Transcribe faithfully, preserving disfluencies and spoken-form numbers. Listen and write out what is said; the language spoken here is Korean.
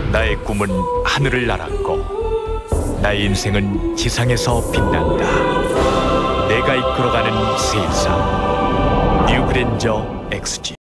나의 꿈은 하늘을 날았고 나의 인생은 지상에서 빛난다. 내가 이끌어가는 세상. 뉴그랜저 엑스지.